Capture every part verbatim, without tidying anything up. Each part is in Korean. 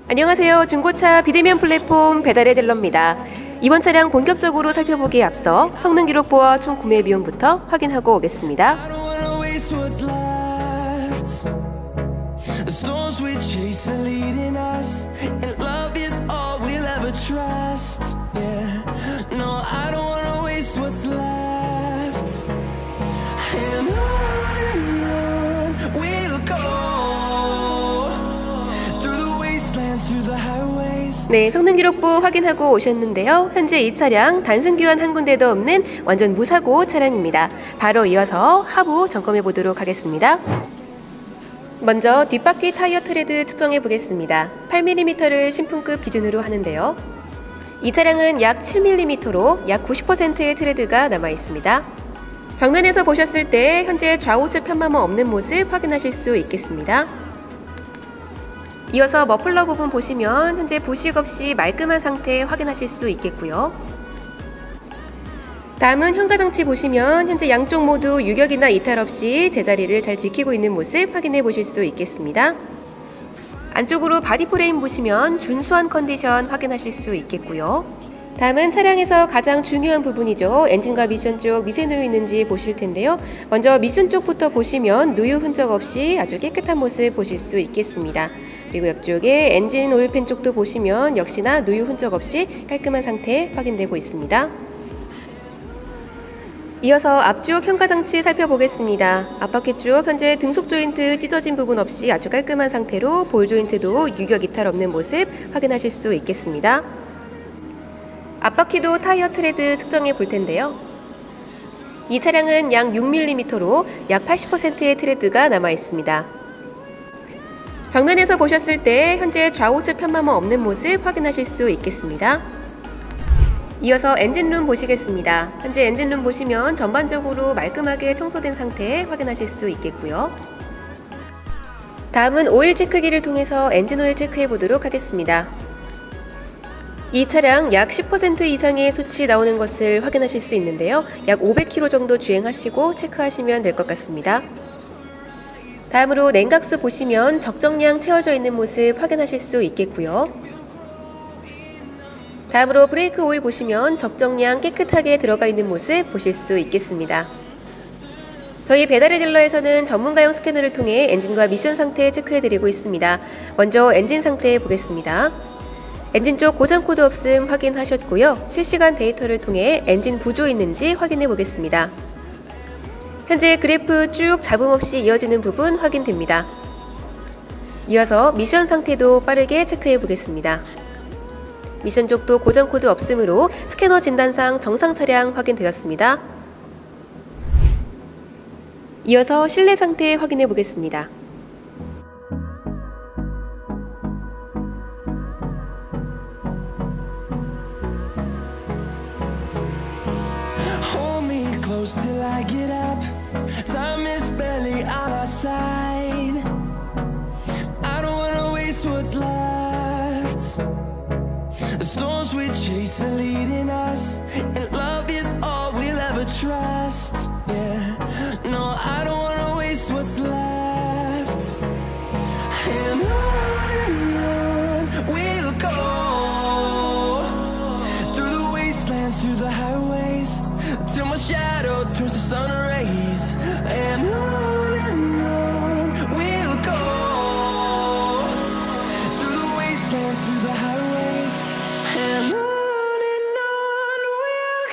안녕하세요. 중고차 비대면 플랫폼 배달의 딜러입니다. 이번 차량 본격적으로 살펴보기에 앞서 성능 기록부와 총 구매 비용부터 확인하고 오겠습니다. 네, 성능 기록부 확인하고 오셨는데요. 현재 이 차량 단순 교환 한 군데도 없는 완전 무사고 차량입니다. 바로 이어서 하부 점검해 보도록 하겠습니다. 먼저 뒷바퀴 타이어 트레드 측정해 보겠습니다. 팔 밀리미터를 신품급 기준으로 하는데요. 이 차량은 약 칠 밀리미터로 약 구십 퍼센트의 트레드가 남아 있습니다. 정면에서 보셨을 때 현재 좌우측 편마모 없는 모습 확인하실 수 있겠습니다. 이어서 머플러 부분 보시면 현재 부식 없이 말끔한 상태 확인하실 수 있겠고요. 다음은 현가장치 보시면 현재 양쪽 모두 유격이나 이탈 없이 제자리를 잘 지키고 있는 모습 확인해 보실 수 있겠습니다. 안쪽으로 바디 프레임 보시면 준수한 컨디션 확인하실 수 있겠고요. 다음은 차량에서 가장 중요한 부분이죠. 엔진과 미션 쪽 미세 누유 있는지 보실 텐데요. 먼저 미션 쪽부터 보시면 누유 흔적 없이 아주 깨끗한 모습 보실 수 있겠습니다. 그리고 옆쪽에 엔진 오일팬 쪽도 보시면 역시나 누유 흔적 없이 깔끔한 상태 확인되고 있습니다. 이어서 앞쪽 현가장치 살펴보겠습니다. 앞바퀴 쪽 현재 등속 조인트 찢어진 부분 없이 아주 깔끔한 상태로 볼 조인트도 유격 이탈 없는 모습 확인하실 수 있겠습니다. 앞바퀴도 타이어 트레드 측정해 볼 텐데요. 이 차량은 약 육 밀리미터로 약 팔십 퍼센트의 트레드가 남아 있습니다. 정면에서 보셨을 때 현재 좌우측 편마모 없는 모습 확인하실 수 있겠습니다. 이어서 엔진룸 보시겠습니다. 현재 엔진룸 보시면 전반적으로 말끔하게 청소된 상태 확인하실 수 있겠고요. 다음은 오일 체크기를 통해서 엔진 오일 체크해 보도록 하겠습니다. 이 차량 약 십 퍼센트 이상의 수치 나오는 것을 확인하실 수 있는데요. 약 오백 킬로미터 정도 주행하시고 체크하시면 될 것 같습니다. 다음으로 냉각수 보시면 적정량 채워져 있는 모습 확인하실 수 있겠고요. 다음으로 브레이크 오일 보시면 적정량 깨끗하게 들어가 있는 모습 보실 수 있겠습니다. 저희 배달의 딜러에서는 전문가용 스캐너를 통해 엔진과 미션 상태 체크해드리고 있습니다. 먼저 엔진 상태 보겠습니다. 엔진 쪽 고장 코드 없음 확인하셨고요. 실시간 데이터를 통해 엔진 부조 있는지 확인해 보겠습니다. 현재 그래프 쭉 잡음 없이 이어지는 부분 확인됩니다. 이어서 미션 상태도 빠르게 체크해 보겠습니다. 미션 쪽도 고장 코드 없음으로 스캐너 진단상 정상 차량 확인되었습니다. 이어서 실내 상태 확인해 보겠습니다. Till I get up, time is barely on our side. I don't wanna waste what's left. The storms we chase are leading us, and love is all we'll ever trust. Yeah, no, I don't wanna waste what's left. And on and on we'll go, through the wastelands, through the highways, till my shadow turns to sun rays. And on and on we'll go, through the wastelands, through the highways. And on and on we'll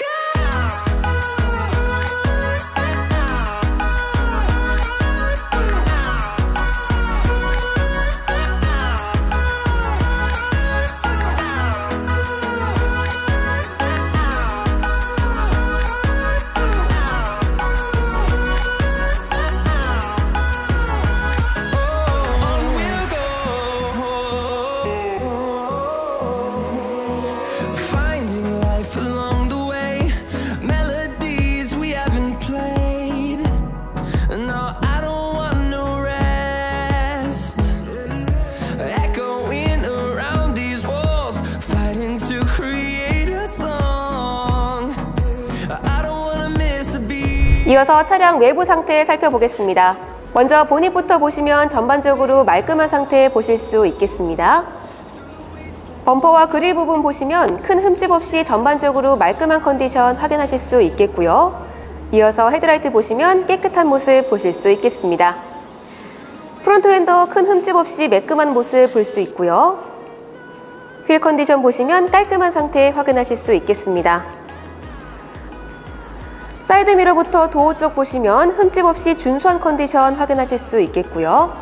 이어서 차량 외부 상태 살펴보겠습니다. 먼저 보닛부터 보시면 전반적으로 말끔한 상태 보실 수 있겠습니다. 범퍼와 그릴 부분 보시면 큰 흠집 없이 전반적으로 말끔한 컨디션 확인하실 수 있겠고요. 이어서 헤드라이트 보시면 깨끗한 모습 보실 수 있겠습니다. 프론트 휀더 큰 흠집 없이 매끈한 모습 볼 수 있고요. 휠 컨디션 보시면 깔끔한 상태 확인하실 수 있겠습니다. 사이드 미러부터 도어 쪽 보시면 흠집 없이 준수한 컨디션 확인하실 수 있겠고요.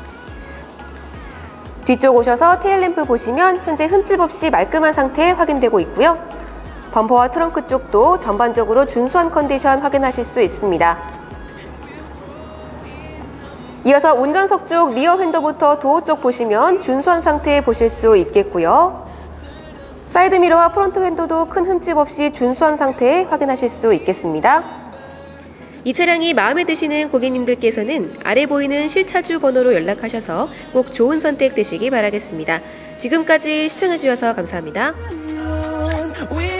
뒤쪽 오셔서 테일램프 보시면 현재 흠집 없이 말끔한 상태 확인되고 있고요. 범퍼와 트렁크 쪽도 전반적으로 준수한 컨디션 확인하실 수 있습니다. 이어서 운전석 쪽 리어 휀더부터 도어 쪽 보시면 준수한 상태 보실 수 있겠고요. 사이드 미러와 프론트 휀더도 큰 흠집 없이 준수한 상태 확인하실 수 있겠습니다. 이 차량이 마음에 드시는 고객님들께서는 아래 보이는 실차주 번호로 연락하셔서 꼭 좋은 선택 되시기 바라겠습니다. 지금까지 시청해주셔서 감사합니다. We